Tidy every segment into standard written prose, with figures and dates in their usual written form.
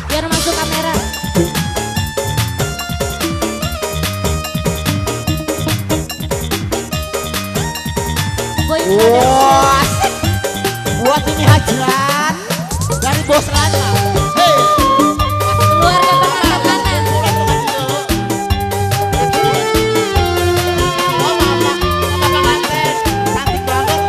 biar masuk kamera. Boy Wah, buat ini hajat dari bos Rana. Hei, keluarga pertemanan. oh mama pengantin, cantik banget.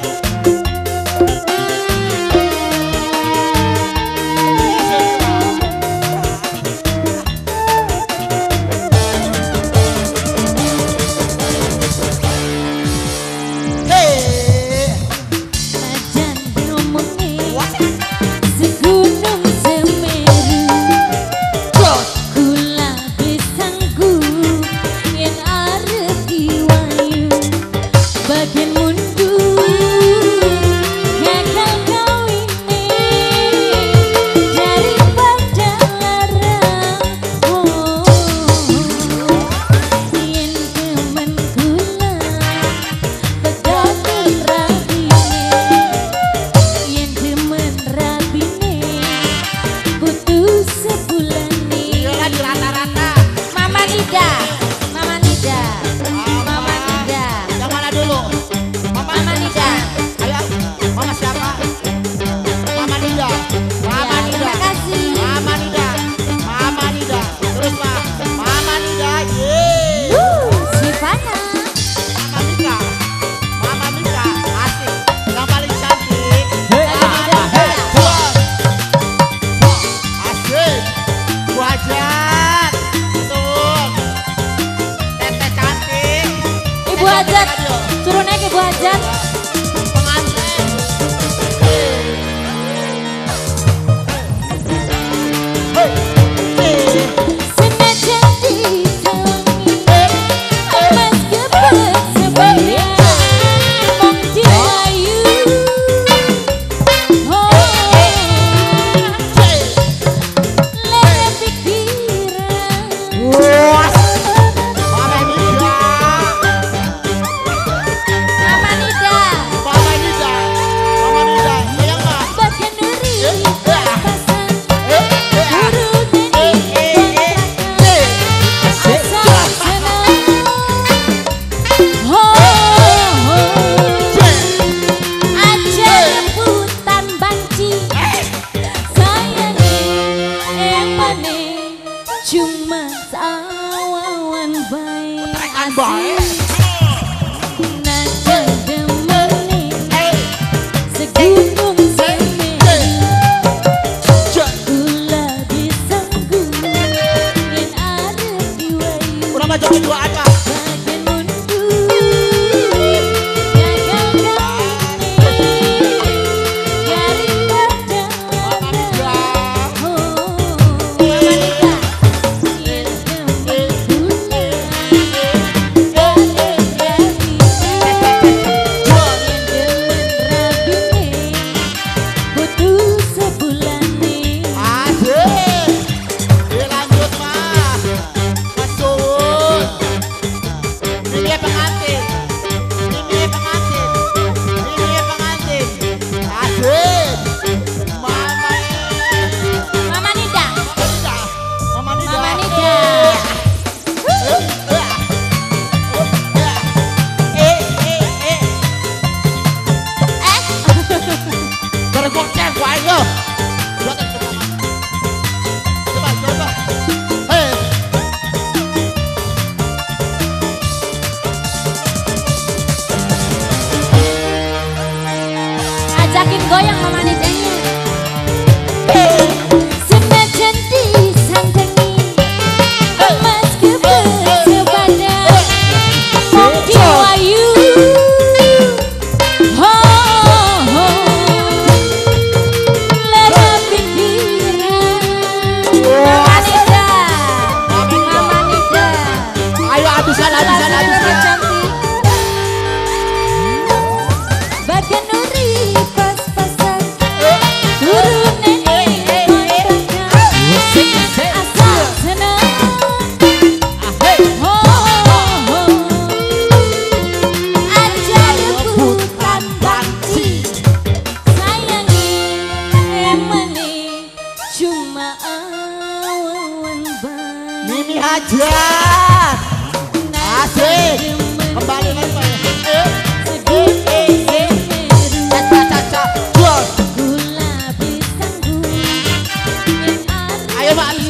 Hei, Najan diomongin wah, segunung Semeru, bos. kula disanggup yen arep diwayu bagian mundur gagal kawine daripada larang. Oh, yen temen kula tegaten rabine, yen demen rabine butuh sebulan nih. Iya di rata-rata. Mama Nida, Mama Nida, Mama Nida, Yang mana dulu? Mama Nida. Ayo, mama siapa? Mama Nida. Mama Ya, Nida. terima kasih. Mama Nida. Mama Nida. Terus Pak, Mama Nida. Yeay. Sivana, Mama Mika. Mama Mika. Asik. Yang paling cantik. Dua. Asik. Bu Hajat. Betul. Teteh cantik. Ibu Hajat, suruh naik Ibu Hajat. Pengantin. Senajan ditaungi emas gebet sebagai mong dirayu. Oh, lele pikiran. Wah. Mama Nida. Mama Nida, Mama Nida. Mama Nida. Sayang nggak? bagian dari pasan cuma sawawan baik Baik. Najan demenin segunung Semeru, kula disanggup yen arep diwayu Udah maju dua aja. bagian mundur gagal kawine daripada larang. Oh, Mama Nida, yen demen kula awan ban. Mimi Hajar. Asik. Kembali lagi Pak. Caca. Gol. Gula pisang yen Ayo Mak